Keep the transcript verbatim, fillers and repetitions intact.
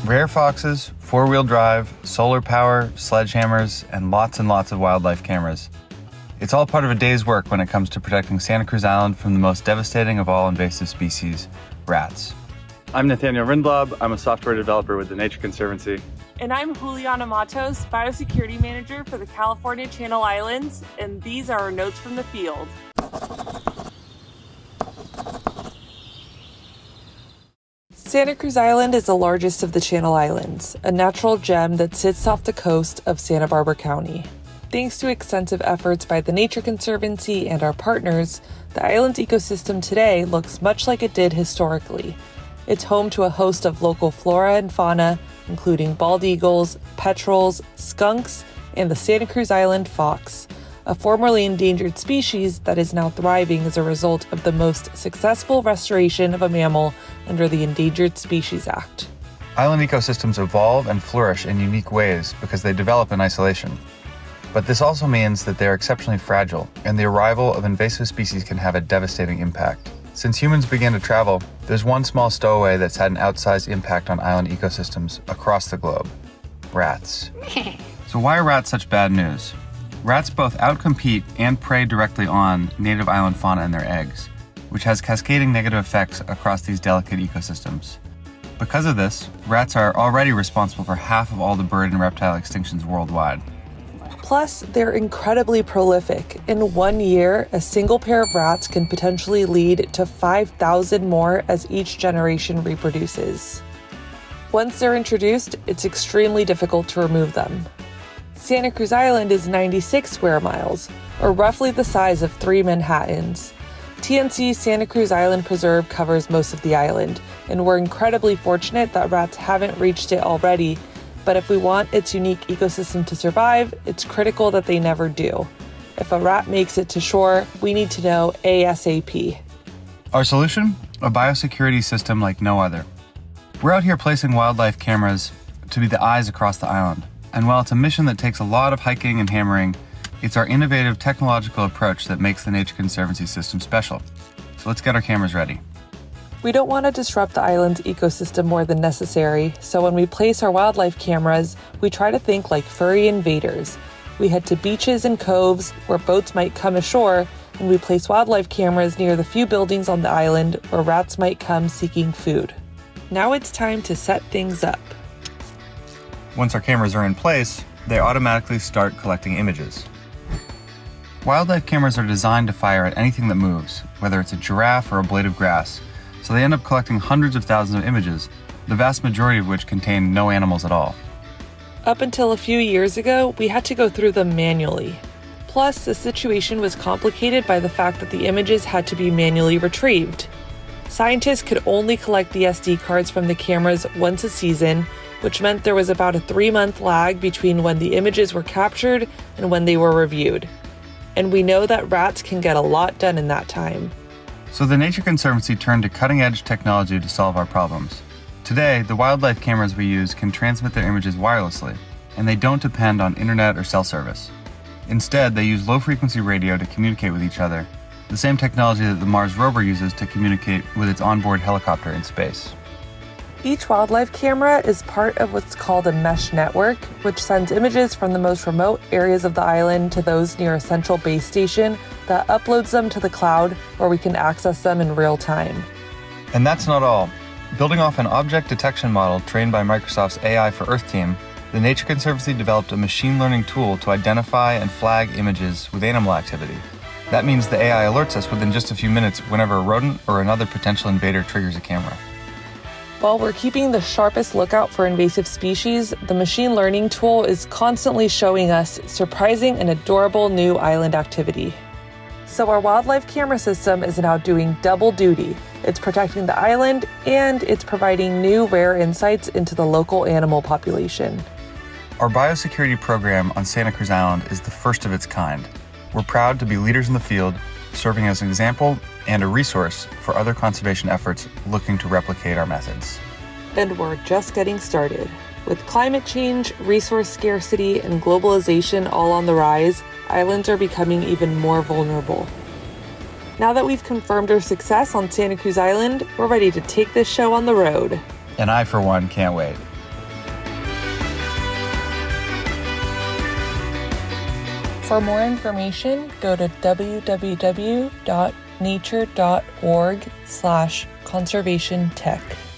Rare foxes, four-wheel drive, solar power, sledgehammers, and lots and lots of wildlife cameras. It's all part of a day's work when it comes to protecting Santa Cruz Island from the most devastating of all invasive species, rats. I'm Nathanial Rindlaub. I'm a software developer with the Nature Conservancy. And I'm Juliana Matos, Biosecurity Manager for the California Channel Islands, and these are our notes from the field. Santa Cruz Island is the largest of the Channel Islands, a natural gem that sits off the coast of Santa Barbara County. Thanks to extensive efforts by the Nature Conservancy and our partners, the island's ecosystem today looks much like it did historically. It's home to a host of local flora and fauna, including bald eagles, petrels, skunks, and the Santa Cruz Island fox, a formerly endangered species that is now thriving as a result of the most successful restoration of a mammal under the Endangered Species Act. Island ecosystems evolve and flourish in unique ways because they develop in isolation. But this also means that they are exceptionally fragile, and the arrival of invasive species can have a devastating impact. Since humans began to travel, there's one small stowaway that's had an outsized impact on island ecosystems across the globe: rats. So why are rats such bad news? Rats both outcompete and prey directly on native island fauna and their eggs, which has cascading negative effects across these delicate ecosystems. Because of this, rats are already responsible for half of all the bird and reptile extinctions worldwide. Plus, they're incredibly prolific. In one year, a single pair of rats can potentially lead to five thousand more as each generation reproduces. Once they're introduced, it's extremely difficult to remove them. Santa Cruz Island is ninety-six square miles, or roughly the size of three Manhattans. T N C's Santa Cruz Island Preserve covers most of the island, and we're incredibly fortunate that rats haven't reached it already, but if we want its unique ecosystem to survive, it's critical that they never do. If a rat makes it to shore, we need to know ASAP. Our solution? A biosecurity system like no other. We're out here placing wildlife cameras to be the eyes across the island. And while it's a mission that takes a lot of hiking and hammering, it's our innovative technological approach that makes the Nature Conservancy system special. So let's get our cameras ready. We don't want to disrupt the island's ecosystem more than necessary, so when we place our wildlife cameras, we try to think like furry invaders. We head to beaches and coves where boats might come ashore, and we place wildlife cameras near the few buildings on the island where rats might come seeking food. Now it's time to set things up. Once our cameras are in place, they automatically start collecting images. Wildlife cameras are designed to fire at anything that moves, whether it's a giraffe or a blade of grass, so they end up collecting hundreds of thousands of images, the vast majority of which contain no animals at all. Up until a few years ago, we had to go through them manually. Plus, the situation was complicated by the fact that the images had to be manually retrieved. Scientists could only collect the S D cards from the cameras once a season, which meant there was about a three-month lag between when the images were captured and when they were reviewed. And we know that rats can get a lot done in that time. So the Nature Conservancy turned to cutting-edge technology to solve our problems. Today, the wildlife cameras we use can transmit their images wirelessly, and they don't depend on internet or cell service. Instead, they use low-frequency radio to communicate with each other, the same technology that the Mars rover uses to communicate with its onboard helicopter in space. Each wildlife camera is part of what's called a mesh network, which sends images from the most remote areas of the island to those near a central base station that uploads them to the cloud where we can access them in real time. And that's not all. Building off an object detection model trained by Microsoft's A I for Earth team, the Nature Conservancy developed a machine learning tool to identify and flag images with animal activity. That means the A I alerts us within just a few minutes whenever a rodent or another potential invader triggers a camera. While we're keeping the sharpest lookout for invasive species, the machine learning tool is constantly showing us surprising and adorable new island activity. So our wildlife camera system is now doing double duty. It's protecting the island and it's providing new rare insights into the local animal population. Our biosecurity program on Santa Cruz Island is the first of its kind. We're proud to be leaders in the field, serving as an example and a resource for other conservation efforts looking to replicate our methods. And we're just getting started. With climate change, resource scarcity, and globalization all on the rise, islands are becoming even more vulnerable. Now that we've confirmed our success on Santa Cruz Island, we're ready to take this show on the road. And I, for one, can't wait. For more information, go to w w w dot nature dot org slash conservation tech.